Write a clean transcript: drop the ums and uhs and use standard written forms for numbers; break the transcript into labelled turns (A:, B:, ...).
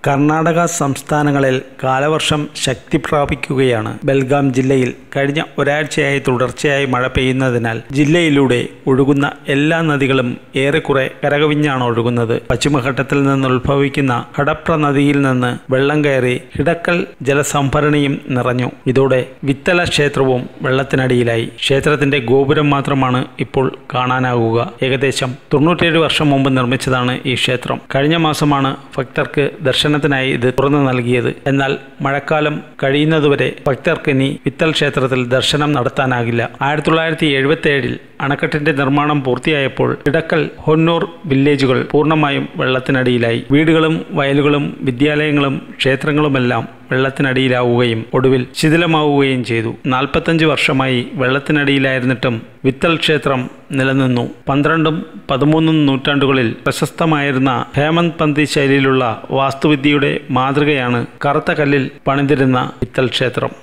A: കർണാടക സംസ്ഥാനങ്ങളിൽ കാലവർഷം ശക്തി പ്രാപിക്കുകയാണ്. ബെൽഗാം ജില്ലയിൽ കഴിഞ്ഞ ഒരാഴ്ചയായി തുടർച്ചയായി മഴ പെയ്യുന്നതിനാൽ ജില്ലയിലൂടെ ഒഴുകുന്ന എല്ലാ നദികളും ഏറെക്കുറെ കരകവിഞ്ഞാണ് ഒഴുകുന്നത്. പശ്ചിമഘട്ടത്തിൽ നിന്ന് ഉത്ഭവിക്കുന്ന ഹടപ്ര നദിയിൽ നിന്ന് വെള്ളം കയറി ഹിടക്കൽ ജലസംഭരണിയും നിറഞ്ഞു. ഇതോടെ വിത്തല ക്ഷേത്രവും വെള്ളത്തിനടിയിലായി. ക്ഷേത്രത്തിന്റെ ഗോപുരം മാത്രമാണ് ഇപ്പോൾ കാണാനാകുക. ഏകദേശം 97 വർഷം മുമ്പ് നിർമ്മിച്ചതാണ് ഈ ക്ഷേത്രം. കഴിഞ്ഞ മാസമാണ് ഭക്തർക്ക് ദർശനത്തിനായി ഇത് തുറന്നു നൽകിയത്. എന്നാൽ മഴക്കാലം കഴിയുന്നതുവരെ ഭക്തർക്ക് ഇനി വിത്തൽ ക്ഷേത്രത്തിൽ ദർശനം നടത്താനാകില്ല. 1977 അണക്കെട്ടിന്റെ നിർമ്മാണം പൂർത്തിയായപ്പോൾ ഇടക്കൽ ഹൊന്നൂർ വില്ലേജുകൾ പൂർണ്ണമായും വെള്ളത്തിനടിയിലായി. വീടുകളും വയലുകളും വിദ്യാലയങ്ങളും ക്ഷേത്രങ്ങളുമെല്ലാം വെള്ളത്തിനടിയിലാവുകയും ഒടുവിൽ ശിഥിലമാവുകയും ചെയ്തു. 45 വർഷമായി വെള്ളത്തിനടിയിലായിരുന്നിട്ടും വിത്തൽ ക്ഷേത്രം നിലനിന്നു. 12ഉം 13ഉം നൂറ്റാണ്ടുകളിൽ പ്രശസ്തമായിരുന്ന ഹേമന്ത് പന്തി ശൈലിയിലുള്ള വാസ്തുവിദ്യയുടെ മാതൃകയാണ് കറുത്ത കല്ലിൽ പണിതിരുന്ന വിത്തൽ ക്ഷേത്രം.